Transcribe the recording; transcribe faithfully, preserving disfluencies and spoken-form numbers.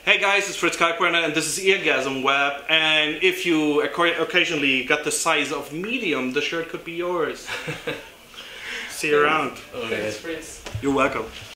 Hey guys, it's Fritz Kalkbrenner and this is Eargasm Web, and if you occasionally got the size of medium, the shirt could be yours. See you around. Okay. Thanks, Fritz. You're welcome.